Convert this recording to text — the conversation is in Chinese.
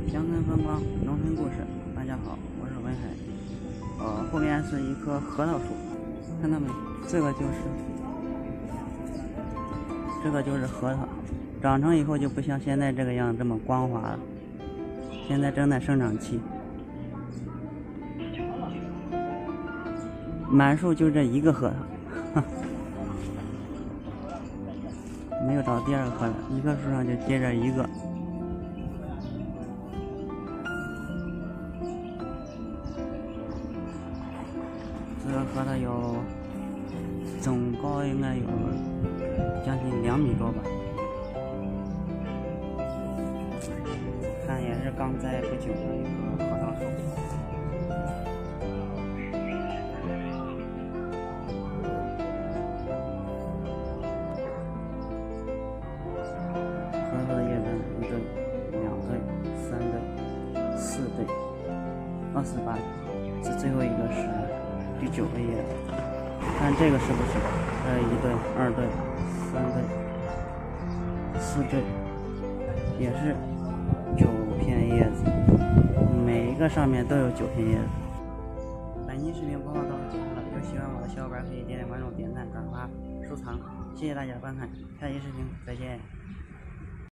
乡村风光，农村故事。大家好，我是文海。后面是一棵核桃树，看到没？这个就是核桃，长成以后就不像现在这个样这么光滑了。现在正在生长期，满树就这一个核桃，没有找第二个核桃，一棵树上就接着一个。这个核桃有总高应该有将近2米多吧，看也是刚栽不久的一个核桃树。核桃的叶子1对、2对、3对、4对、28，这最后一个是第9个叶子，看这个是不是？这1对、2对、3对、4对，也是9片叶子，每一个上面都有9片叶子。本期视频播放到此结束了，有喜欢我的小伙伴可以点点关注、点赞、转发、收藏，谢谢大家的观看，下期视频再见。